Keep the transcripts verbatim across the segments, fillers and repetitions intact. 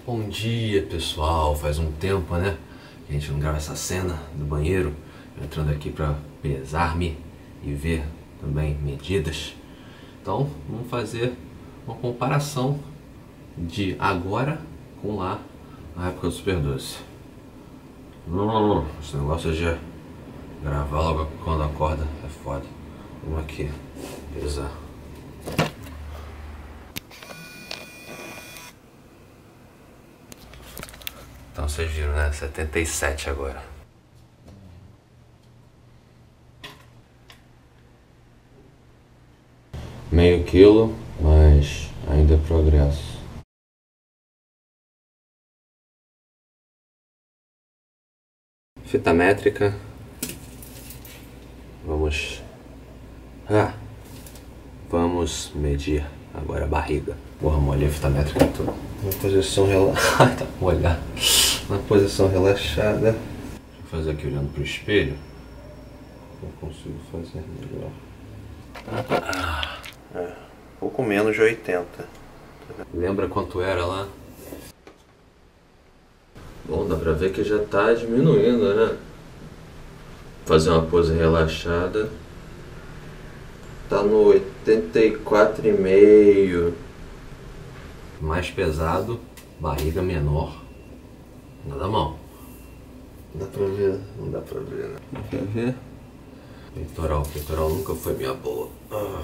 Bom dia, pessoal. Faz um tempo, né, que a gente não grava essa cena do banheiro. Eu entrando aqui para pesar-me e ver também medidas. Então, vamos fazer uma comparação de agora com lá na época do Super doze. Hum, esse negócio de gravar logo quando acorda é foda. Vamos aqui pesar. Então vocês viram, né? setenta e sete agora. Meio quilo, mas ainda é progresso. Fita métrica. Vamos... Ah! Vamos medir agora a barriga. Porra, molhei a fita métrica toda. Na posição relaxada. Tá molhado. Na posição relaxada. Deixa eu fazer aqui olhando pro espelho. Eu consigo fazer melhor. Ah, é, pouco menos de oitenta. Lembra quanto era lá? Bom, dá pra ver que já tá diminuindo, né? Fazer uma pose relaxada. Tá no oitenta e quatro e meio. Mais pesado, barriga menor. Nada mal. Dá pra ver? Não dá pra ver, né? Quer ver? Peitoral, peitoral nunca foi minha boa. Ah.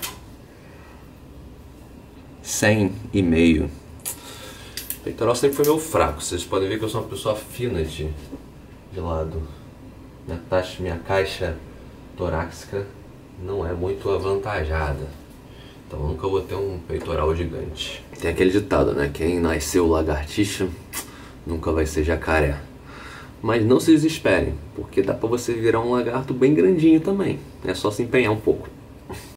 cem e meio. Peitoral sempre foi meu fraco. Vocês podem ver que eu sou uma pessoa fina de, de lado. Minha taxa, minha caixa torácica não é muito avantajada. Então nunca vou ter um peitoral gigante. Tem aquele ditado, né? Quem nasceu lagartixa nunca vai ser jacaré. Mas não se desesperem, porque dá pra você virar um lagarto bem grandinho também. É só se empenhar um pouco.